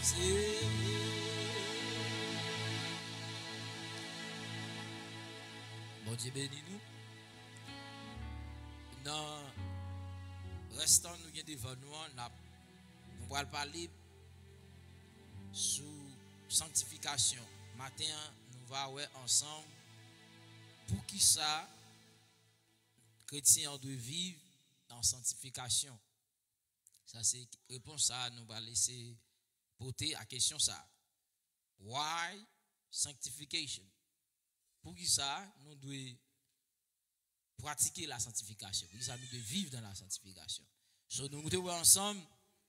Bon Dieu bénis nous. Dans restant nous devant nous, on va parler sous sanctification. Matin, nous allons voir ensemble pour qui ça chrétien doit vivre dans sanctification. Ça c'est réponse à nous va laisser porter à question ça. Why sanctification? Pour qui ça nous devons pratiquer la sanctification. Pour qui ça nous devons vivre dans la sanctification. So, nous devons voir ensemble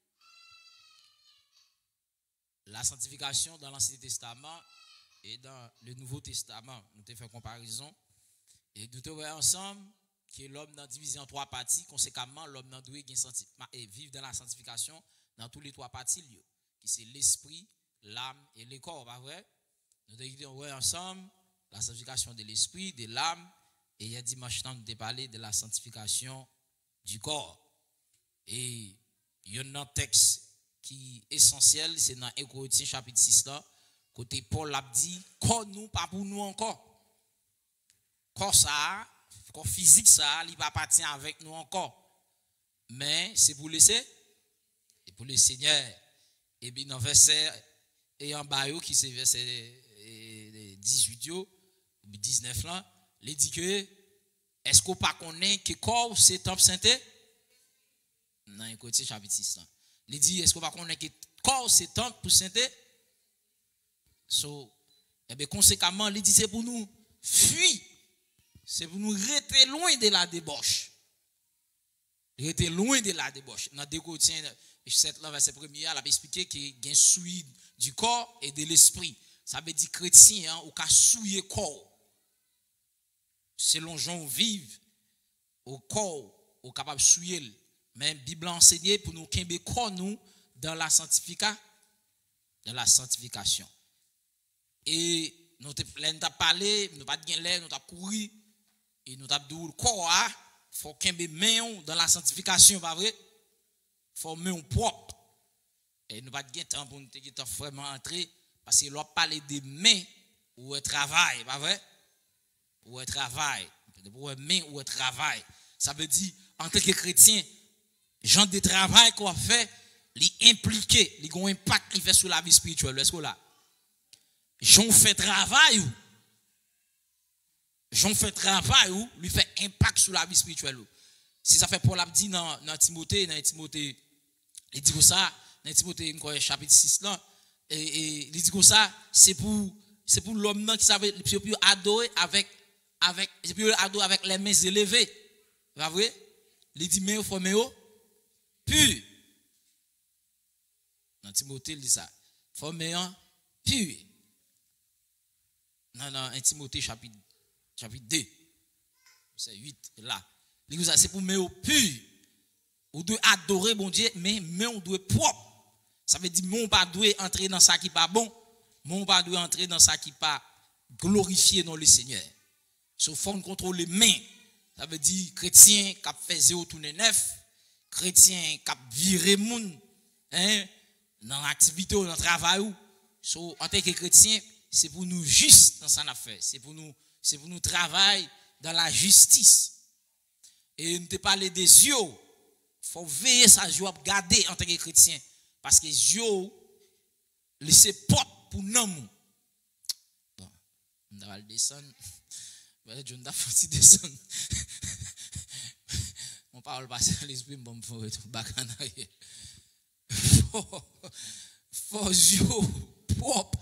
la sanctification dans l'Ancien Testament et dans le Nouveau Testament. Nous devons faire comparaison. Et nous devons voir ensemble que l'homme dans divisé en trois parties. Conséquemment, l'homme doit vivre dans la sanctification dans tous les trois parties, qui c'est l'esprit, l'âme et le corps, pas vrai? Nous devons voir ensemble la sanctification de l'esprit, de l'âme, et il y a dimanche temps, nous devons parler de la sanctification du corps. Et il y a un texte qui est essentiel, c'est dans 1 Corinthiens chapitre 6 là, côté Paul a dit, corps nous, pas pour nous encore. Corps ça, corps physique ça, il va partir avec nous encore. Mais c'est pour laisser, et pour le Seigneur. Et bien dans verset, et en bas, qui c'est verset 18 ou 19 là, il dit que, est-ce qu'on pas connaît que corps c'est temple sainté? Dans 1 Corinthiens chapitre 6 là. Il dit, est-ce qu'on va connaître que corps c'est temple pour sainteté? So, et bien conséquemment, il dit c'est pour nous fuir. C'est pour nous rester loin de la débauche. Rester loin de la débauche. Dans 2 Corinthiens 7 verset 1er, il a expliqué qu'il y a un souillé du corps et de l'esprit. Ça veut dire chrétien, ou qu'à souiller corps. Selon gens vivent au corps, ou capable de souiller. Mais la Bible a enseigné pour nous qu'il corps nous dans la sanctification. Et nous avons parlé, nous n'avons pas l'air, nous avons couru, et nous avons dit le corps, il faut qu'il y ait main dans la sanctification, pas vrai? Il faut main propre. Et nous n'avons pas de temps pour nous vraiment entrer, parce que l'on parle de main ou de travail, pas vrai? Ou de travail. Pour main ou de travail. Ça veut dire, en tant que chrétien, genre de travail qu'on fait, l'impliqué, il a un impact qui fait sur la vie spirituelle. Est-ce que là? J'en fais travail ou lui fait impact sur la vie spirituelle. Si ça fait Paul a dit dans Timothée, il dit que ça, dans Timothée chapitre 6 là, et il dit que ça, c'est pour l'homme qui savait adorer avec les mains élevées. Pas vrai? Il dit mais il faut pur. Dans Timothée, il dit ça. Faut pur. Dans 1 Timothée chapitre 2, c'est 8 là. Il dit ça, c'est pour me pur. On doit adorer bon Dieu, mais on doit propre. Ça veut dire on pas doit entrer dans ça qui pas bon, on pas doit entrer dans ça qui pas glorifié dans le Seigneur. Sauf faut contrôler les mains. Ça veut dire chrétien qui fait 0 tourner 9, chrétien qui viré moun, dans l'activité ou dans le travail. So, en tant que chrétien, c'est pour nous juste dans ça affaire. C'est pour nous travailler dans la justice. Et nous te parler des yeux. Il faut veiller ça, je dois garder en tant que chrétien. Parce que les yeux, laissez porte pour nous. Bon, on va le descendre. Je ne vais pas descendre. On parle pas de l'esprit, bon, il faut être bacana. Faut yeux propre.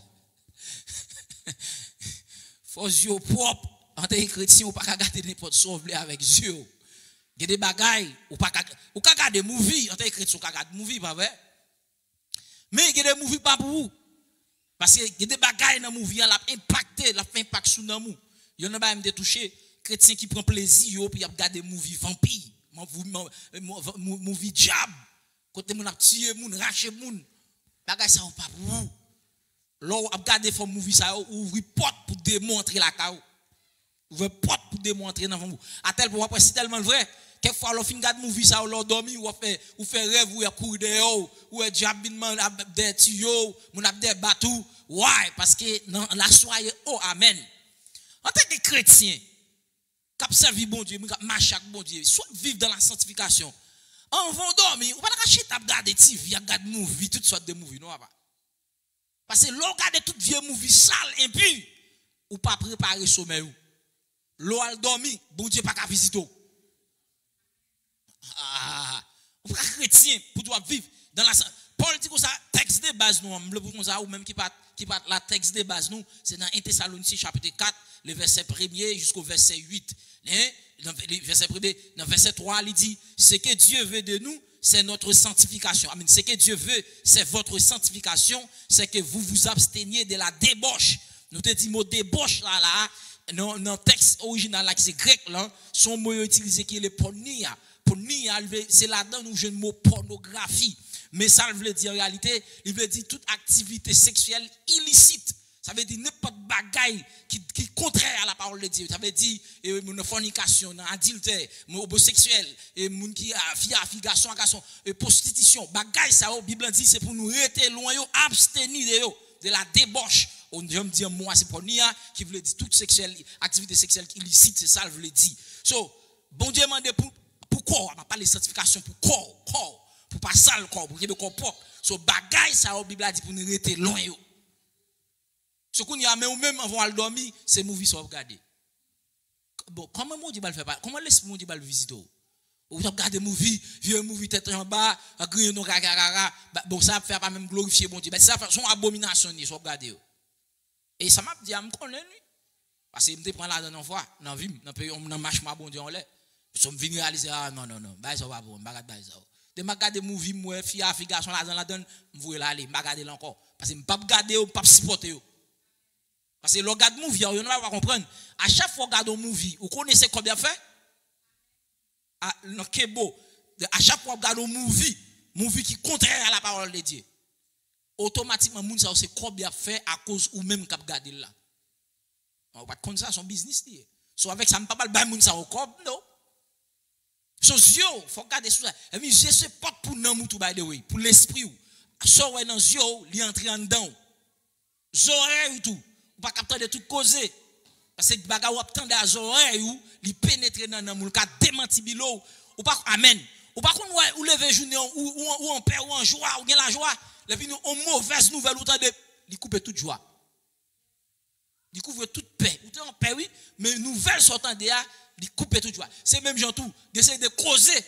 Faut yeux propre. En tant que chrétien, on ne peut pas garder n'importe sauver avec yeux. Il y a des bagailles, on ne peut pas garder des movies. En tant que chrétien, on peut garder des movies, pas vrai? Mais il y a des movies pas pour vous. Parce qu'il y a des bagailles dans les movies, qui ont impacté, qui ont fait impact sur nous. Il y en a même des touchés, chrétiens qui prennent plaisir, puis ils regardent des movies vampires, movies diable. Quand ils ont tué, ils ont raché, bagailles ça pas pour vous. Là, vous regardez des movies, ça ouvre porte pour démontrer la chaos. Ouvre porte pour démontrer dans vous. À tel point, c'est tellement vrai quelquefois l'on fin garde movie ça ou l'on dormi ou fait rêve ou courir dehors ou diabinement des tuyaux, mon a des bateaux. Ouais, parce que dans la soirée oh amen. En tant que chrétien, cap servi bon Dieu, marcher avec bon Dieu, soit vivre dans la sanctification. En vont dormir, ou pas la chita regarder TV, regarder movie, toutes sortes de movies, non pas. Parce que l'on regarde toute vieux movie sale impur, ou pas préparer sommeil ou. L'on a dormi, bon Dieu pas qu'à visiter. Ah, ou pas chrétien pour toi vivre dans la Paul dit comme ça texte de base nous le pour comme ça ou même qui pas la texte de base nous c'est dans 1 Thessaloniciens chapitre 4 le verset 1er jusqu'au verset 8 dans le verset 1er dans verset 3 il dit ce que Dieu veut de nous c'est notre sanctification. Amen. Ce que Dieu veut c'est votre sanctification, c'est que vous vous absteniez de la débauche. Nous te dit mot débauche là dans le texte original là qui c'est grec là son mot utilisé qui est le pornia. Pornia c'est là-dedans nous j'ai le mot pornographie. Mais ça veut dire en réalité, il veut dire toute activité sexuelle illicite. Ça veut dire n'importe bagaille qui contraire à la parole de Dieu. Ça veut dire une fornication, adultère, homosexuel, moun qui a fille garçon, prostitution. Bagaille ça la Bible dit c'est pour nous rester loin abstenir de la débauche. On me dire moi c'est pour nia qui veut dire toute activité sexuelle illicite, c'est ça le veut dire. So, bon Dieu m'a demandé pour corps, on va parler de sanctification pour corps. Pour pas sale corps, pour qu'il y ait corps propre. So bagaille ça la Bible a dit pour nous rester loin yo. Ce qu'on y a même avant de dormir, c'est movie ça regarder. Bon, comment mon Dieu va le faire? Comment l'esprit mon Dieu va le visiter? Ou regarder movie, vieux movie tête en bas, griller nos gaga. Bon ça fait pas même glorifier mon Dieu. Mais ça fait son abomination ni so regarder. Et ça m'a dit à me connaître lui. Parce que me prend la dernière fois dans vie, dans pays on marche ma bon Dieu en l'air. So me venir réaliser non, bah ça va bon, bagarre bah ça. De m'a regarder movie moi fille garçon là dans la donne m'voyer là aller m'a regarder là encore parce que me pas regarder ou pas supporter parce que le regarde movie on ne va pas comprendre à chaque fois regarde un movie vous connaissez combien fait à non kebo à chaque fois regarde un movie qui contraire à la parole de Dieu automatiquement moun ça c'est combien fait à cause ou même cap regarder là on va connaître ça son business lié so avec ça me pas pas moun ça au corps non. So yeux, faut garder ça. Et puis je sais pas pour nan moutou by the way, pour l'esprit ou. So ouais dans yeux, li entrer en dedans. Oreilles tout, ou pas capter de tout causer. Parce que baga ou attendre à oreilles ou, li pénétrer dans nan mou, ka démenti bilo ou pas amen. Ou pas qu'on ou lever journée ou en paix ou en joie ou bien la joie, et puis nous on mauvaise nouvelle ou tande, li couper toute joie. Li couvre toute paix. Ou en paix oui, mais nouvelle sortant de là il coupe tout joie. C'est même gens tout, essayer de causer,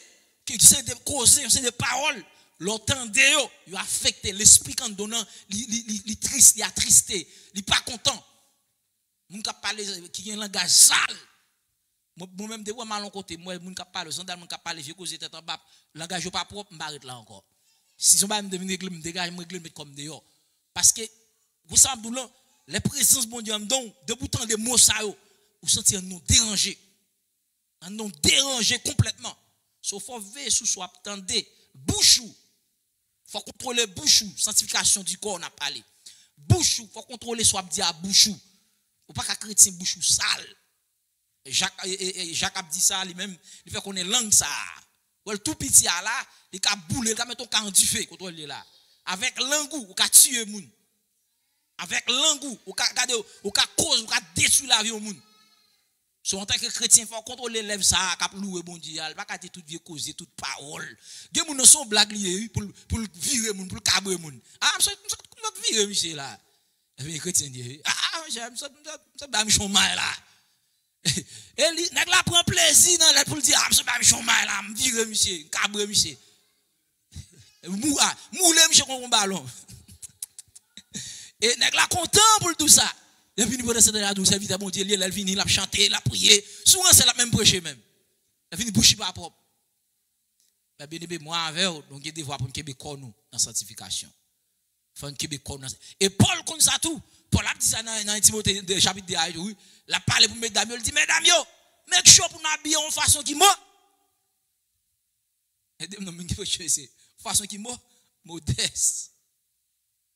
c'est des paroles, l'entendez il affecte l'esprit quand donnant, il triste, il attristé, il pas content. Moun ka parler qui a un langage sale. Moi même de moi mal côté, moi moun ka parler, sandal moun ka parler, j'ai causé tête en bas, langage pas propre, m'arrête là encore. Si son pas me devenir me dégage, me mettre comme dehors. Parce que vous savez les présences bon Dieu donc de boutant des mots ça yo, vous sentir nous déranger. Non déranger complètement. Sauf faut veiller sous soit attendez bouchou. Faut contrôler bouchou, sanctification du corps on a parlé. Bouchou, faut contrôler soit dire à bouchou. Ou pas qu'à chrétien bouchou sale. Jacques a dit ça lui-même, il fait qu'on est langue ça. Ou tout petit là, il a boulé, il a mettre au du feu contrôler là. Avec langou, ou ka tuer moun. Avec langou, ou ka garder ou ka cause, ou ka détruire la vie au moun. So en tant que chrétien, il faut contrôler lèvres ça, cap louer bon Dieu, pas qu'à toute vie causer toute parole. Dieu moun son blague lié pour virer moun, pour cabrer moun. Ah, notre virer monsieur là. Les chrétiens dit j'aime ça ba michon mal là. Et li nèg la prend plaisir dans la pour dire ça ba michon mal là, me virer monsieur, cabrer monsieur. Moule monsieur comme un ballon. Et nèg la content pour tout ça. Et puis, nous avons la douce, vite, bon Dieu, elle vient, elle a chanté, elle a prié. Souvent, c'est la même prêcher même. Elle vient boucher pas propre. Bien aimé, moi, avec eux, donc, il y a des voies pour nous Québécois, nous, dans la sanctification. Il faut un Québécois. Et Paul, comme ça tout, Paul a dit ça dans Timothée, chapitre 2, oui. Il a parlé pour mesdames, il dit, mesdames, make sure pour nous habiller en façon qui m'a. Et non, mais il faut choisir. Façon qui m'a, modeste.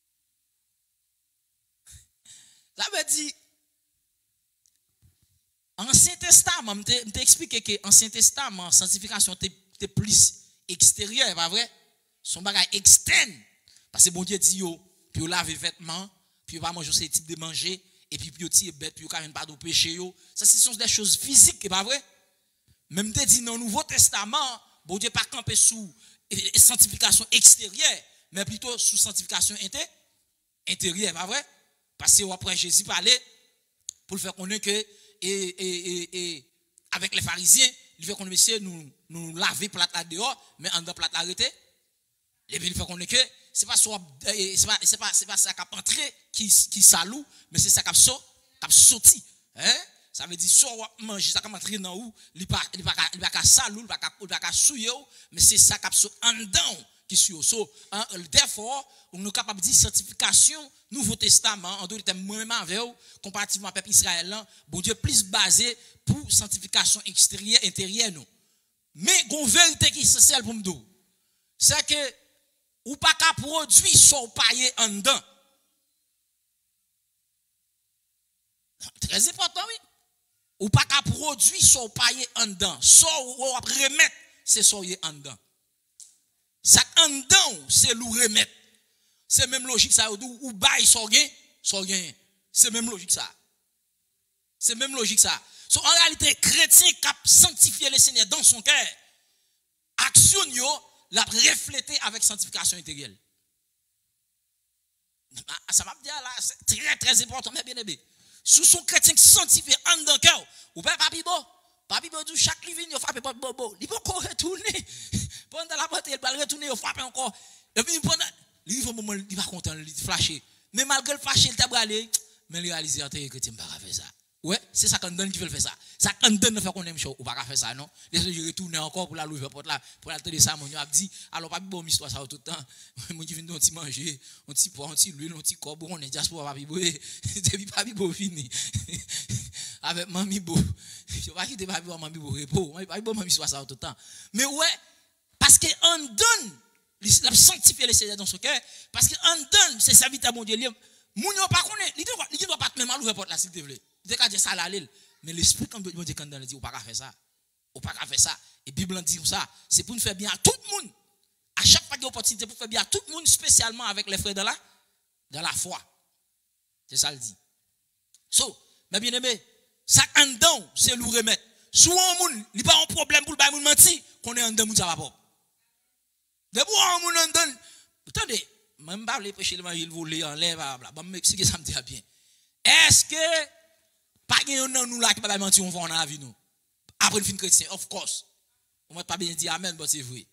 Ça veut dire, Ancien Testament, m'te expliqué que Ancien Testament, sanctification était plus extérieure, pas vrai? Son bagage externe. Parce que bon Dieu dit yo, puis yo lave vêtements, puis yo pas manger ces types de manger, et puis yo tire bête, puis yo quand pas de péché yo. Ça ce sont des choses physiques, pas vrai? Même te dit dans le Nouveau Testament, bon Dieu pas camper sous sanctification extérieure, mais plutôt sous sanctification intérieure, pas vrai? Parce que après Jésus parlait pour le faire connaître que et avec les pharisiens, il fait qu'on monsieur nous laver plate là dehors, mais en dedans plate arrêté. Et puis il fait qu'on que c'est pas ça qui a entré qui salou, mais c'est ça qui a sorti. Hein? Ça veut dire soit manger ça qui a entré dans où, il pas salou, il pas souiller, mais c'est ça qui a sorti en dedans qui suit. So, therefore, on est capable de dire sanctification Nouveau Testament, en d'autres termes, moi-même avec vous, comparativement au peuple israélien, bon Dieu plus basé pour sanctification extérieure, intérieure, non. Mais, une vérité qui est essentielle pour nous, c'est que, ou pas qu'à produire son paillé en dedans. Très important, oui. Ou pas qu'à produire son paillé en dedans. Son ou remettre, c'est son en dedans. Ça en dedans, c'est l'ou remettre. C'est même logique ça ou bail so gain. C'est même logique ça. C'est même logique ça. So, en réalité chrétien qui a sanctifié le Seigneur dans son cœur, action yo l'a reflété avec sanctification intérieure. Ça m'a dit là c'est très très important mais bien aimé. Sous son chrétien sanctifié en dans cœur, ou pas papi bo du chaque livre il frappe pas bobo, il peut encore retourner. Pendant la porte il va retourner il frappe encore. Et puis pendant il faut moment il va content il flasher. Mais malgré le flasher il t'a bralé, mais il réalise en tant que chrétien pas faire ça. Ouais, c'est ça qu'on donne qui veut faire ça. Ça qu'on donne faire qu'on aime chaud ou pas faire ça non. Laisse-le retourner encore pour la louer porte là pour la télé ça mon a dit alors pas bon histoire ça tout le temps. Moi qui viens de manger, on petit poids, on petit l'huile, on petit corps, on est diaspora papi bo. Depuis papi bo fini. Avec mamie bo. Je pas quitter papi bo mamie bo repos. Papi bo mamie histoire ça tout le temps. Mais ouais, parce que on donne la sanctifier le Seigneur dans son cœur parce que on donne c'est serviteur à mon Dieu. Moun yo pas connaît, il doit pas même mal ouvrir porte là s'il te plaît. Il dit ça là mais l'esprit quand Dieu dit quand dans dit ou pas faire ça. Ou pas faire ça. Et Bible dit ça, c'est pour nous faire bien à tout le monde. À chaque fois qu'il y a opportunité pour faire bien à tout le monde spécialement avec les frères dans la foi. C'est ça le dit. So, mes bien-aimés, ça en dedans, c'est nous remettre. Souvent moun, il pas un problème pour le moun mentir, qu'on est en dedans moun ça va pas. Depuis un moun en dedans, attendez, même pas les péchés il voler en l'air bla bla, m'expliquer ça me dit bien. Est-ce que pas gagne nous là qui pas mentir on va dans la vie nous. Après le fin chrétien, of course. On va pas bien dire amen, mais c'est vrai.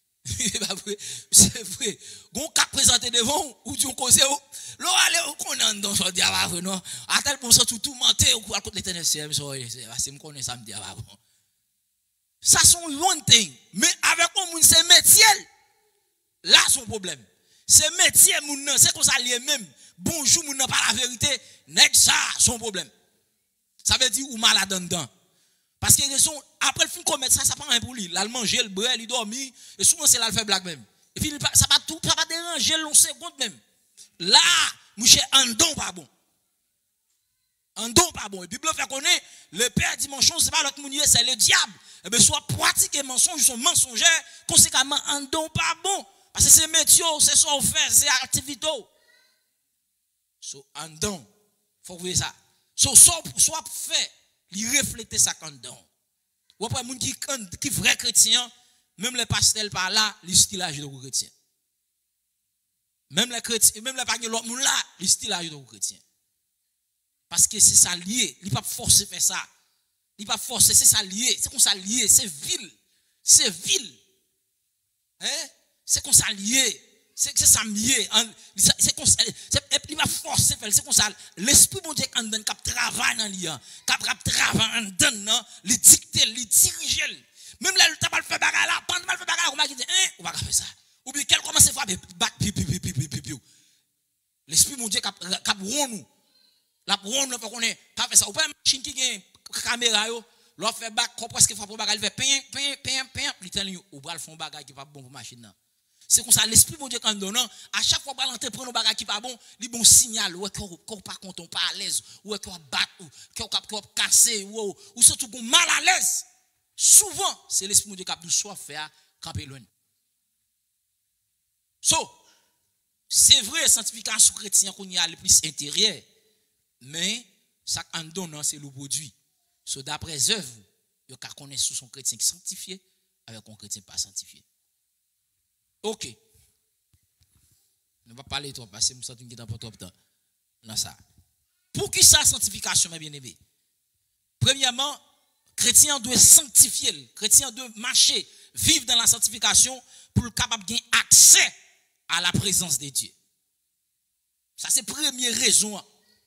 C'est vrai. Gon ka présenter devant ou tu cause l'on aller on est dans so dia va vrai non. À tel point ça tout mentir ou contre l'Éternel c'est me connaît ça me dit va bon. Ça sont one thing, mais avec on moun c'est métier. Là son problème. C'est métier moun c'est comme ça lié même. Bonjour moun pas la vérité, nèg ça son problème. Ça veut dire ou malade dedans. Parce que raison après le fin commettre ça prend rien pour lui. Là manger le boire, il dormir et souvent c'est là le faire blague même. Et puis ça va déranger long seconde même. Là, monsieur en don pas bon. En don pas bon. Et Bible fait connaître le père dimension c'est pas l'autre mounier, c'est le diable. Et bien soit pratiquer mensonge, sont mensongers, conséquemment en don pas bon parce que c'est métier, c'est ça on fait, c'est activité. So en don, faut voir ça. So soit fait il reflète ça quand dedans. Ou après moun qui vrai chrétien, même les pasteurs par là, les stylage de chrétien. Même les chrétiens, même les pas l'autre moun là, les stylage de chrétien. Parce que c'est ça lié, il pas forcer faire ça. Il pas forcer, c'est ça lié, c'est comme ça lié, c'est vil. C'est vil. Hein? C'est comme ça lié. C'est ça lié. C'est comme ça, il va forcer faire, c'est comme ça l'esprit bon Dieu quand donne cap travail dans lien, cap travail en donne, les dicter, les diriger. Même là, tu pas le faire bagarre là, pendant mal faire bagarre, on va dire on va faire ça. Ou bien quel commence à faire bac l'esprit mon Dieu cap rond nous. La rond nous fait qu'on est pas faire ça. Ou pas machine qui gagne caméra yo, l'on fait bac presque faire pour bagarre, il fait pain, il tell ou va le fond bagarre qui pas bon pour machine là. C'est comme ça, l'esprit bon Dieu quand donnant, à chaque fois qu'on prend nos bagages qui pas bon, il bon signal, ouais, qu'on pas content, pas à l'aise, ouais, qu'on bat, qu'on cassé, ou surtout qu'on mal à l'aise. Souvent, c'est l'esprit bon Dieu qui a du soif faire camper loin. So, c'est vrai, sanctification chrétienne qu'on y a le plus intérieur, mais ça en donnant, c'est le produit. So, d'après œuvre, il y a qu'on est sous son chrétien sanctifié avec un chrétien pas sanctifié. Ok. On va parler trop parce que nous sommes dans pas trop de temps. Dans ça. Pour qui ça sanctification, mes bien-aimés? Premièrement, chrétien doit sanctifier, chrétien doit marcher, vivre dans la sanctification pour le capable de gagner accès à la présence de Dieu. Ça c'est la première raison.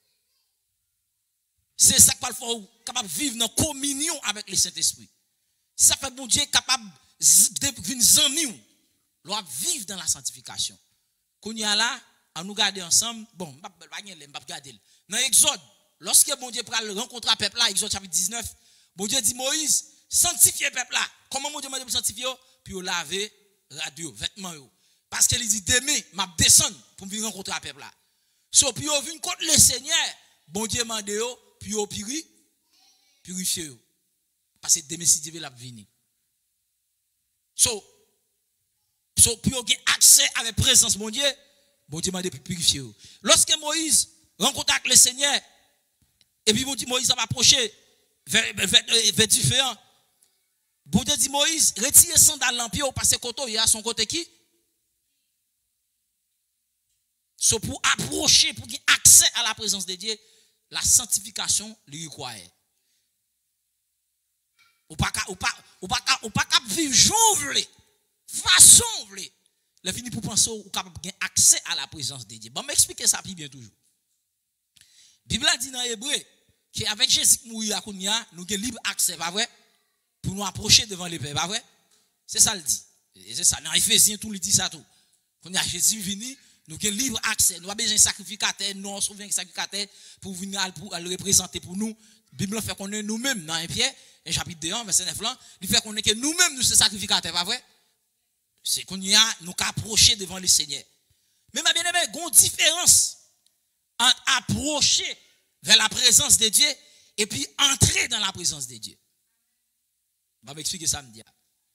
C'est ça qu'il faut capable de vivre dans communion avec le Saint-Esprit. Ça fait bon Dieu capable de venir amis. L'on vivre dans la sanctification. Qu'on y a là, à nous garder ensemble, bon, je ne vais pas regarder. Dans l'Exode, lorsque bon Dieu prend le rencontre à peuple là, Exode chapitre 19, bon Dieu dit Moïse, sanctifiez le peuple là. Comment mon Dieu m'a dit pour sanctifier? Puis il laver radio, vêtements. Parce qu'il dit demain, m'a descendre pour venir rencontrer le peuple là. So, puis il vient contre le Seigneur, bon Dieu m'a dit, puis il purifier. Parce que demain, si Dieu l'a venir. So, puis on a accès à la présence de mon Dieu m'a dit purifier. Lorsque Moïse rencontre avec le Seigneur, et puis Moïse va approcher vers différents, bon Dieu dit Moïse, retirez sandales en pied, parce que côté, il y a son côté qui? So, pour approcher, pour avoir accès à la présence de Dieu, la sanctification lui requiert. Ou pas vivre jour façon vle. Le fini pour penser ou capable de accès à la présence de Dieu. Bon, m'expliquer ça plus bien toujours. Bible dit dans Hébreu qu'avec Jésus mourir à Kounia, nous avons libre accès, pas vrai? Pour nous approcher devant les pères, pas vrai? C'est ça le dit. Et c'est ça. Dans Éphésiens, tout le dit ça tout. Quand a Jésus venu, nous avons libre accès. Nous avons besoin de sacrificateur, nous avons besoin de sacrificateur pour venir pour le représenter pour nous. La Bible fait qu'on est nous-mêmes dans un Pierre, un chapitre 2, verset 9 là, il fait qu'on est que nous-mêmes nous sommes sacrificateurs, pas vrai? C'est qu'on y a nous approcher devant le Seigneur. Mais ma bien-aimée, il y a une différence entre approcher vers la présence de Dieu et puis entrer dans la présence de Dieu. Je vais m'expliquer ça me dire.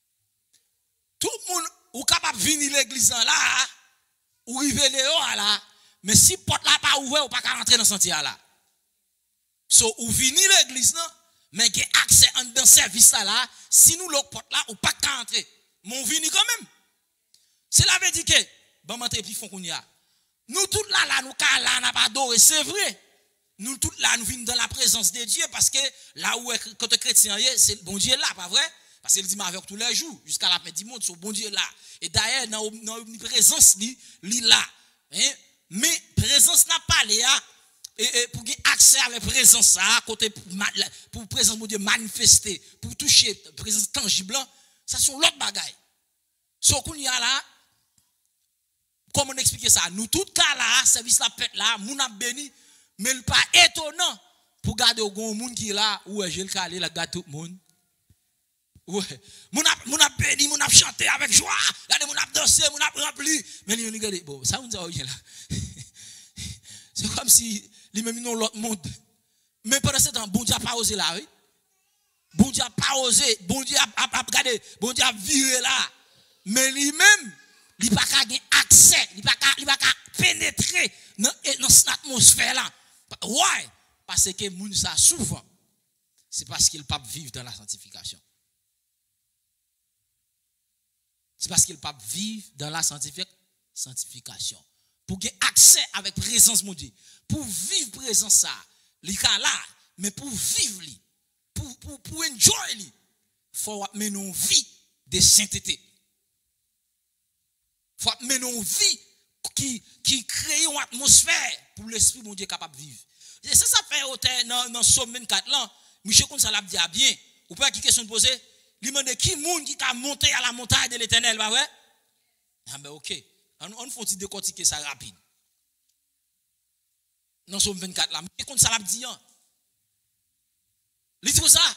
Tout le monde est capable de venir à l'église là, ou arriver là, mais si la porte là pas ouverte, ou pas rentrer dans le sentier là. So, ou venir à l'église là, mais il y a accès dans le service là, si nous l'autre porte là, ou pas rentrer. Mais on vient quand même. Cela veut dire que, bon, m'entrer puis font qu'on y a. Nous tous là, nous là, n'a pas adoré, c'est vrai. Nous tous là, nous venons dans la présence de Dieu parce que là où quand le chrétien c'est le bon Dieu là, pas vrai? Parce qu'il dit avec tous les jours, jusqu'à la fin du monde, c'est le bon Dieu là. Et d'ailleurs, dans la présence, il là. Hein? Mais présence n'a pas là. Et pour avoir accès à la présence, côté pour présence de Dieu manifester, pour toucher la présence tangible, ça sont l'autre bagaille. Ce qu'on y a là, comment on explique ça? Nous, tout cas là, service la pète là, moun a béni, mais il pas étonnant pour garder au grand monde qui est là, ouais, j'ai le calé, la garde tout le monde. Ouais, moun a béni, moun a chanté avec joie, là, moun a dansé, moun a rempli, mais il regarde, bon, ça on dit, là. C'est comme si, il même non l'autre monde. Mais pendant ce temps, bon Dieu n'a pas osé là, oui. Bon Dieu n'a pas osé, bon Dieu a regardé, bon Dieu a viré là. Mais lui-même, il n'a pas accès, il n'a pas pénétrer dans cette atmosphère là. Ouais, parce que moun ça souvent, c'est parce qu'il ne peut pas vivre dans la sanctification. C'est parce qu'il ne peut pas vivre dans la sanctification. Pour avoir accès avec présence mon Dieu, pour vivre présence ça, il est là, mais pour vivre, pour enjoy, il faut mener une vie de sainteté. Il faut mener une vie qui crée une atmosphère pour l'esprit mon Dieu capable de vivre. Et ça fait dans Somme 24 là, Michel comme ça l'a dit bien. Ou pas qui question de poser, il demande qui monde qui a monté à la montagne de l'Éternel, pas vrai? Ah ben OK. On faut décortiquer ça rapide. Dans Somme 24 là, Michel comme ça l'a dit. Il dit ça.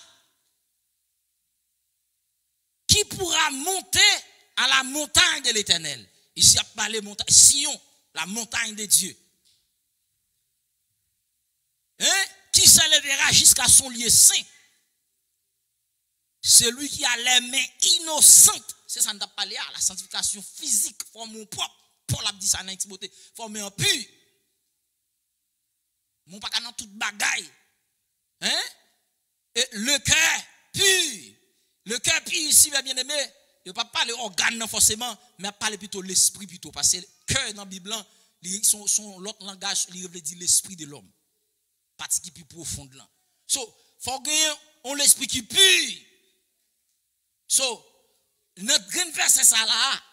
Qui pourra monter à la montagne de l'Éternel? Ici, a parlé montagne, Sion, la montagne de Dieu. Hein? Qui s'élèvera jusqu'à son lieu saint? Celui qui a les mains innocentes. C'est ça qu'on a parlé, la sanctification physique, forme mon propre. Paul a dit ça dans Timothée, forme un pur. Mon pas dans toute bagaille. Hein? Et le cœur pur. Le cœur pur ici, bien aimé, il ne pas parler organe forcément, mais parler plutôt l'esprit plutôt. Parce que le cœur dans la Bible, son l'autre langage, il veut dire l'esprit de l'homme. Partie qui est plus profonde là. So, faut gagner on l'esprit qui pur. So, notre grand verset ça là,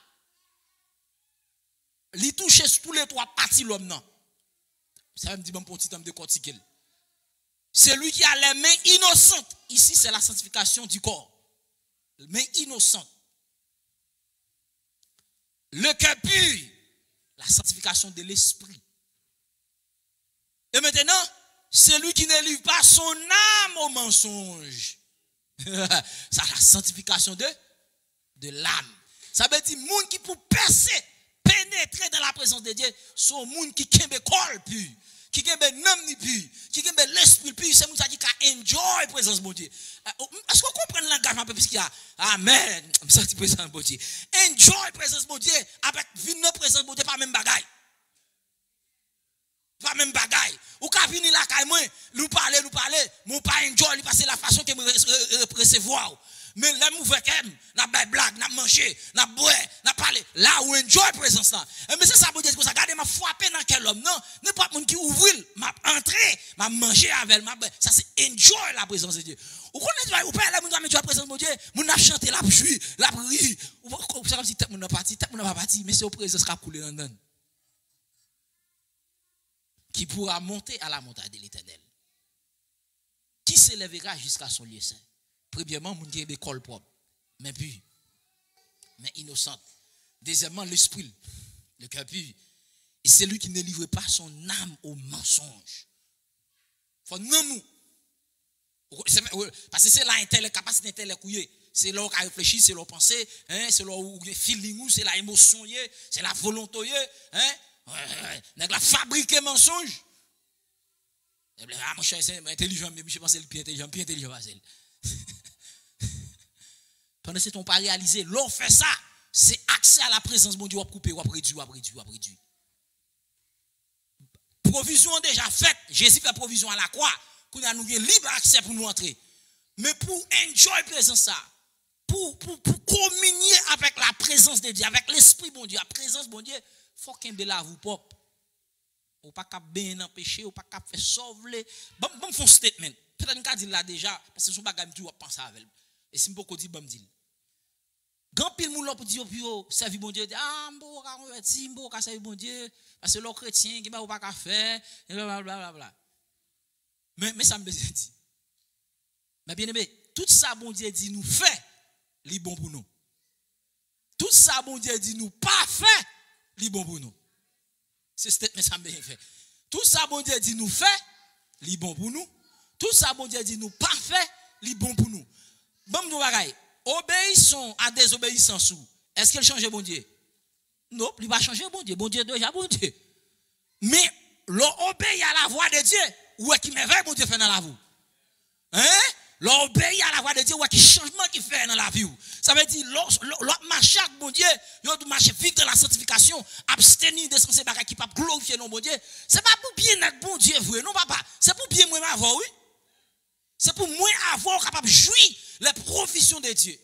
il touche tous les trois parties l'homme non. Ça me dit bon petit temps de cortiquer. C'est lui qui a les mains innocentes. Ici c'est la sanctification du corps. Mains innocentes. Le cœur pur, la sanctification de l'esprit. Et maintenant, c'est lui qui ne livre pas son âme au mensonge. Ça la sanctification de l'âme. Ça veut dire monde qui pour percer, pénétrer dans la présence de Dieu, son monde qui kembe col pur, qui kembe nom ni pur, qui kembe l'esprit pur, c'est monde qui a enjoy la présence de Dieu. Est-ce qu'on comprend le langage un peu plus qu'il y a? Amen. Ça c'est présence de Dieu. Enjoy la présence de Dieu avec vivre dans présence de Dieu pas même bagaille. Pas même bagaille. Ou ka venir là kay moi, nous parler, mon pas enjoy, passer la façon que me recevoir. Mais les mauvais qu'aime, n'a pas blague, n'a manger, n'a boire, n'a parler. Là où enjoy présence là. Mais c'est ça pour dire que ça garder m'a frapper dans quel homme non, n'importe monde qui ouvre, m'a entrer, m'a manger avec m'a ça c'est enjoy la présence de Dieu. Ou connaît ou pas là moun enjoy la présence de Dieu, moun a chanter la jouer, la prier. Ou c'est comme si tête moun n'a parti, tête moun n'a pas parti, mais c'est au présence qui a coulé dans dedans. Qui pourra monter à la montagne de l'Éternel. Qui s'élèvera jusqu'à son lieu saint. Premièrement, moun qui a des cols propres, mais pur, mais innocente. Deuxièmement, l'esprit, le cœur pur. Et c'est lui qui ne livre pas son âme au mensonge. Faut non nous. Parce que c'est là la capacité intellectuelle. C'est là où on réfléchit, c'est là où on pense, hein, c'est là où on feeling, c'est la émotion, c'est la volonté, hein. Nèg la fabriquer mensonge. Ah mon cher c'est intelligent mais je pense le plus intelligent Basel. Pendant ce temps pas réaliser, l'on fait ça, c'est accès à la présence de Dieu, on couper, on réduit. Provision déjà faite, Jésus fait provision à la croix, qu'on a nous libre accès pour nous entrer. Mais pour enjoy présence ça, pour communier avec la présence de Dieu, avec l'esprit bon Dieu, la présence bon Dieu, faut qu'un bel vous pop. Ou pas cap bien empêcher, ou pas cap faire sauver. Bon font statement. Peut-être qu'on dit là déjà parce que son bagage tu penser avec. Et si beaucoup dit bon dit. Grand pile moun pour dire puis servir bon Dieu, ah m'bo ka converti, m'bo ka servir bon Dieu parce que l'autre chrétien qui ba ou pas ka faire bla. Mais ça me dit. Mais bien aimé, tout ça bon Dieu dit nous fait, li bon pour nous. Tout ça bon Dieu dit nous pas fait, li bon pour nous. C'est statement ça bien fait. Tout ça bon Dieu dit nous fait, li bon pour nous. Tout ça bon Dieu dit nous pas fait, li bon pour nous. Bon nous bagaille, obéissons à désobéissance. Est-ce qu'il change bon Dieu? Non, il va changer bon Dieu. Bon Dieu déjà bon Dieu. Mais l'obéit à la voix de Dieu, ou est qui merveille bon Dieu fait dans la vie? Hein? L'obéit à la voix de Dieu, ou est qui changement qui fait dans la vie? Ça veut dire l'autre marche avec bon Dieu, l'autre marche vite dans la sanctification, abstenir de ces bagages qui pas glorifier non bon Dieu. C'est pas pour bien être bon Dieu vrai, non papa. C'est pour bien moi avoir oui. C'est pour moi avoir capable de jouir les professions de Dieu.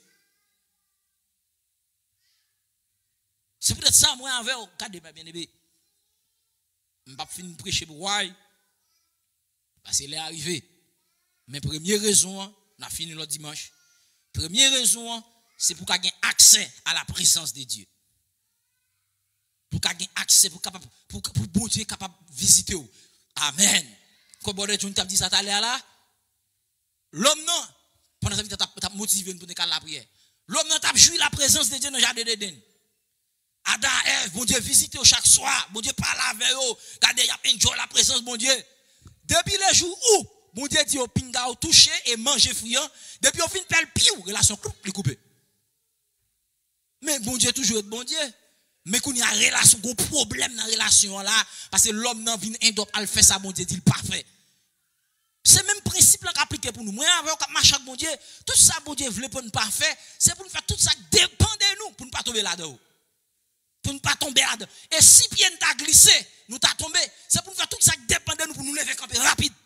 C'est peut-être ça moi envers regardez ma bien-aimé. Je pas finir prêcher pour why parce qu'il est arrivé. Mais première raison, on a fini le dimanche. Première raison, c'est pour qu'il y ait accès à la présence de Dieu. Pour qu'il y ait accès, pour bon Dieu capable de visiter. Amen. Comme bon Dieu t'a dit ça là. L'homme non, pendant que tu as motivé pour la prière. L'homme non t'a joué la présence de Dieu dans le jardin d'Éden. Adam et Ève, bon Dieu visite chaque soir, bon Dieu parle avec eux, regardez, il y a enjoy la présence de bon Dieu. Depuis le jour où bon Dieu dit au pinga au toucher et manger friand, depuis au fin de pelle piou, relation coupe coupée. Mais bon Dieu toujours est bon Dieu. Mais qu'on y a relation, gros problème dans la relation là, parce que l'homme n'a vient indop à le faire ça, bon Dieu dit parfait. C'est même principe là qu'appliqué pour nous. Moi avec marcher avec bon Dieu, tout ça bon Dieu veut pour nous parfait, c'est pour nous faire tout ça dépend de nous pour ne pas tomber là-dedans. Pour ne pas tomber là-dedans. Et si bien t'a glissé, nous t'a tombé, c'est pour nous faire tout ça dépend de nous pour nous lever camper rapide.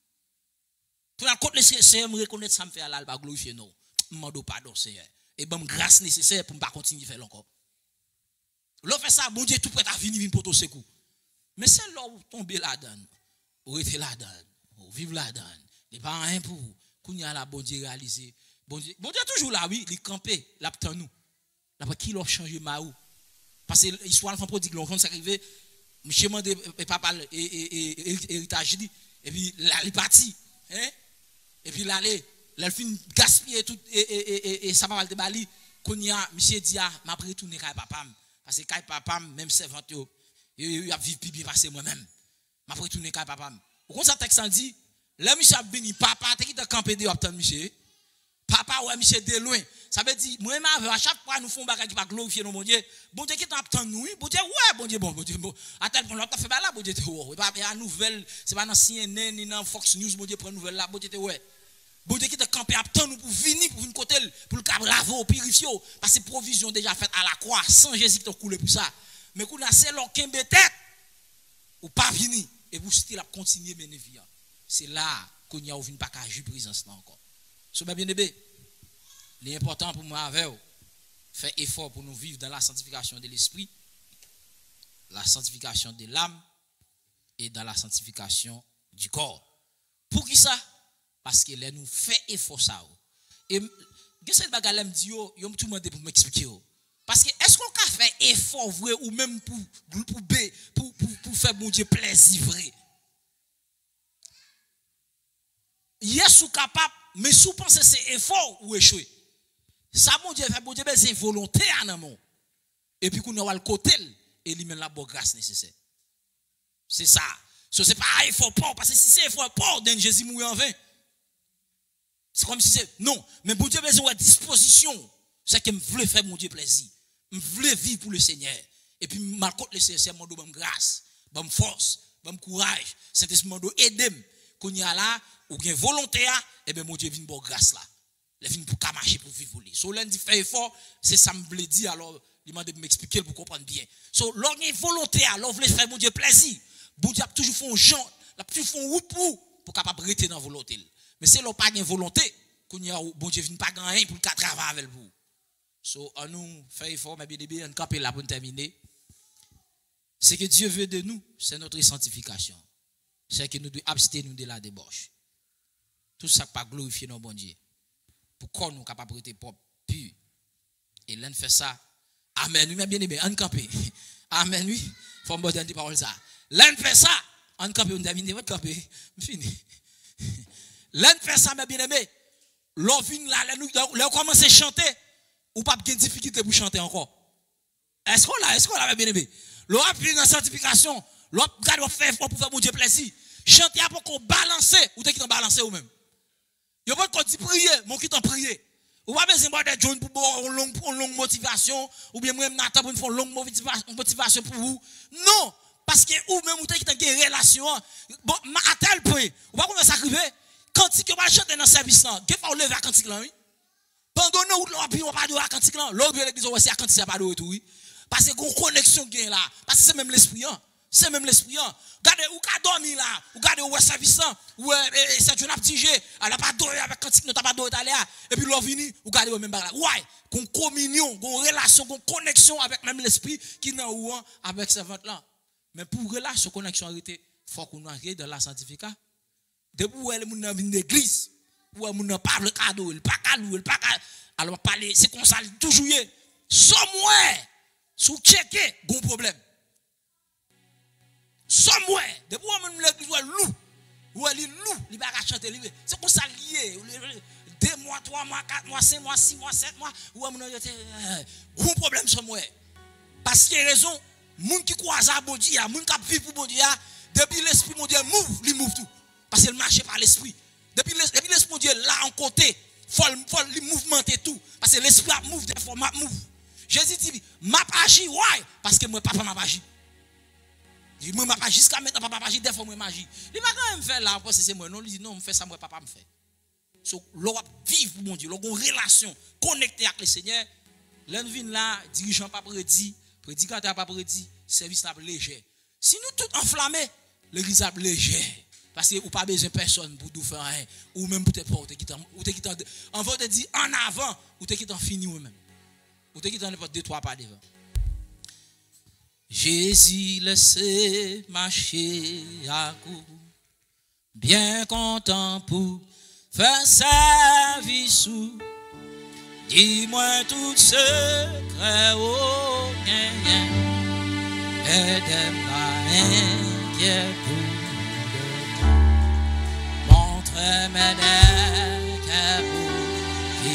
Pour la côte le Seigneur me reconnaître ça me fait là, pas glorifier nous. M'mando pardon Seigneur. Et bon grâce nécessaire pour ne pas continuer faire encore. L'on fait ça, bon Dieu tout prêt à venir pour ton secours. Mais c'est là où tomber là-dedans, ou rester là-dedans, ou vivre là-dedans. Les pas rien pour vous. Qu'on y a là, bon Dieu réalisé. Bon Dieu toujours là, oui, il campé, l'attend nous. Là, qui l'a changé maou. Parce que l'histoire de l'enfant prodigue, l'on s'est arrivé, monsieur m'a dit, papa, héritage, et puis là, il est parti. Hein? Et puis là, il fin gaspiller tout, et ça m'a mal de bali. Qu'on y a, monsieur dit, m'a retourné à papa. Parce que quand papa, même servant, il a vécu plus bien passé moi-même. Je vais retourner quand papa. Vous comprenez ça, texte dit, là, monsieur a venu, papa, t'es qui t'a campé de l'optan, monsieur. Papa, ouais, monsieur, de loin. Ça veut dire, moi-même, à chaque fois, nous faisons des choses qui ne glorifier nos bon Dieu. Bon Dieu qui t'attend nous, bon Dieu, ouais, bon Dieu, bon Dieu. À tel point, l'autre fait là, bon Dieu, ouais. Il y a une nouvelle, c'est pas dans CNN ni dans Fox News, bon Dieu, prend une nouvelle là, bon Dieu, ouais. Bon Dieu qui t'a campé, attend nous pour venir, pour une côté, pour le câble laver, purifier. Parce que provision déjà faite à la croix, sans Jésus qui t'a coulé pour ça. Mais qu'on a c'est l'aucun tête, ou pas venir, et vous still à continuer mener vie. C'est là qu'on y a ouvert pas qu'à jouer présence là encore. So bien aimé, l'important pour moi avec faire effort pour nous vivre dans la sanctification de l'esprit, la sanctification de l'âme et dans la sanctification du corps. Pour qui ça? Parce que là nous fait effort ça. Et qu'est-ce que bagarre me dit yo tout le monde pour m'expliquer. Parce que est-ce qu'on a fait effort vrai ou même pour faire mon Dieu plaisir vrai? Yes ou capable, mais si vous pensez c'est effort ou échouer. Ça mon Dieu fait bon Dieu besoin volonté en amont. Et puis qu'on a le côté et lui met la bonne grâce nécessaire. C'est ça. Ce n'est pas effort pas parce que si c'est effort pas, then Jésus mourir en vain. C'est comme si c'est non, mais bon Dieu besoin de disposition. C'est que me voulais faire mon Dieu plaisir. Me voulais vivre pour le Seigneur. Et puis mal contre le Seigneur, mon bonne grâce, bonne force, bon courage. Saint-Esprit m'a aider qu'on y a là ou bien volonté et bien mon Dieu vient bonne grâce là. Il vient pour marcher pour vivre lui. So lundi fait effort, c'est ça me voulait dire alors il m'a de m'expliquer pour comprendre bien. So l'on est volonté alors voulait faire mon Dieu plaisir. Bon Dieu a toujours fait un genre, la toujours fait route pour capable rester dans volonté. Mais c'est l'on pas de volonté qu'on y a bon Dieu vient pas gagner pour le travailler avec vous. So on nous fait effort mais bien on camper là pour terminer. Ce que Dieu veut de nous, c'est notre sanctification. C'est que nous devons abstenir de la débauche. Tout ça pas glorifier nos bon Dieu. Pour qu'on nous capable de être propre, pur. Et l'un fait ça. Amen. Oui, mais bien aimé, on camper. Amen, oui. Faut me donner des paroles ça. L'un fait ça. On camper, on termine, on camper. Fini. L'un fait ça, mais bien aimé. L'on vient là, l'on commence à chanter. Ou pas de difficulté pour chanter encore. Est-ce qu'on l'a bien aimé? L'on a pris dans la sanctification. L'on a fait effort pour faire mon Dieu plaisir. Chanter pour qu'on balance. Ou t'es qui t'en balance ou même. Yo pas qu'on dit prier, mon qui t'en prier. Ou pas besoin de John pour une longue motivation ou bien moi Nathan pour une longue motivation pour vous. Non, parce que ou même ou t'es qui t'en une relation. Bon, à tel point, ou pas comment ça arrive cantique va chanter dans service là. Qu'est-ce faut lever à cantique là oui? Pendant nous l'on puis on pas de cantique là. L'autre l'église on c'est à cantique pas de retour oui. Parce que une connexion gain là, parce que c'est même l'esprit hein. C'est même l'esprit. Regardez, ou ka dormi là, ou regardez où est service ou c'est un petit jeu, elle a pas dormi avec cantique, n'a pas dormi d'aller et puis l'on vini, ou regardez même là. Ouais, qu'on communion, qu'on relation, qu'on connexion avec même l'esprit qui n'a ou avec servant là. Mais pour relation connexion arrêter, faut qu'on arrive dans la sanctification. Depuis où elle moun vinn l'église, où elle moun pas le cadeau, il pas cadeau, il pas alors parler, c'est comme ça toujours somewhere sous checker, bon problème. Somewhere, depuis où on l'église loup, où elle est loup, il va chanter, c'est comme ça lié, 2 mois, 3 mois, 4 mois, 5 mois, 6 mois, 7 mois, où on a gros problème somewhere. Parce qu'il y a raison, moun qui croise à bon Dieu, moun qui vit pour bon Dieu, depuis l'esprit mon Dieu move, il move tout. Parce qu'il marche par l'esprit. Depuis l'esprit mon Dieu là en côté, faut le mouvementer tout. Parce que l'esprit move des fois move. Jésus dit, m'a pas agi, ouais, parce que moi, papa m'a pas agi. Moi, m'a pas agi, jusqu'à maintenant, papa m'a pas agi, des fois, moi, m'a agi. Il va quand même faire là, parce que c'est moi. Non, il dit, non, je fais ça, moi, papa me fait. So, l'on va vivre pour mon Dieu, l'on a une relation connectée avec le Seigneur. L'on vient là, dirigeant pas prédit, prédicateur pas prédit, service là léger. Si nous tout enflammés, l'église est léger. Parce que vous n'avez pas besoin de personne pour nous faire rien. Ou même pour te porter. On va te dire en avant, ou te quitte en fini ou même. Ou te quitte en n'importe 2-3 pas devant. Jésus laissé marcher à coup. Bien content pour faire service. Dis-moi tout secret au gain. Aide-moi inquiet pour mes qui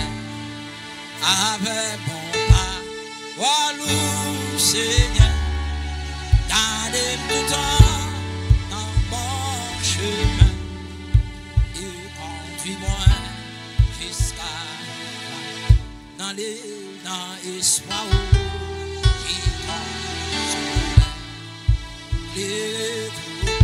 avec bon pas, walou Seigneur, gardez tout temps dans bon chemin et conduis-moi jusqu'à dans l'espoir qui compte les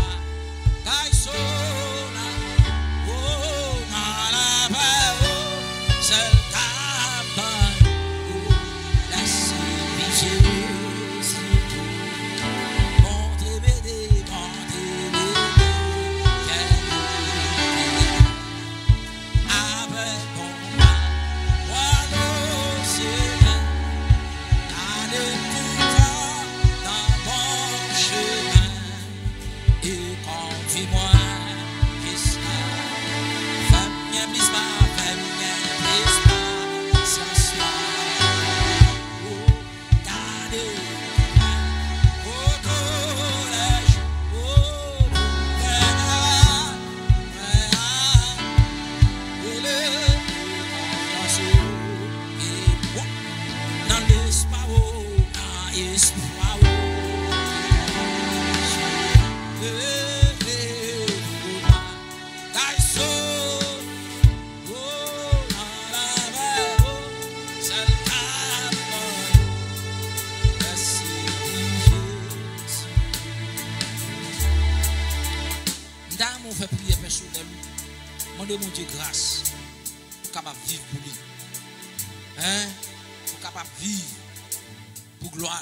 Demandez mon Dieu grâce pour capable vivre pour lui. Hein? Pour capable vivre pour gloire.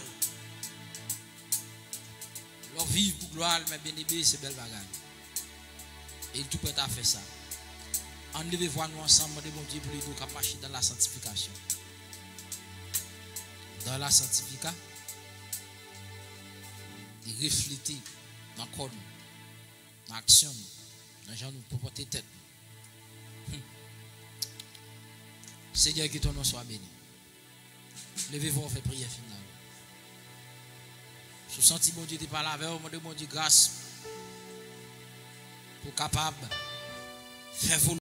Leur vivre pour gloire, mais bien aimé, c'est belle bagarre. Et tout prêt à faire ça. En lever voir nous ensemble, demandez mon Dieu pour lui pour capable marcher dans la sanctification. Dans la sanctification, il refléter dans le corps, dans l'action, dans les gens nous pour porter tête. Seigneur, que ton nom soit béni. Levez-vous, on fait prière finale. Je sens mon Dieu de parler avec vous, mon Dieu grâce pour capable faire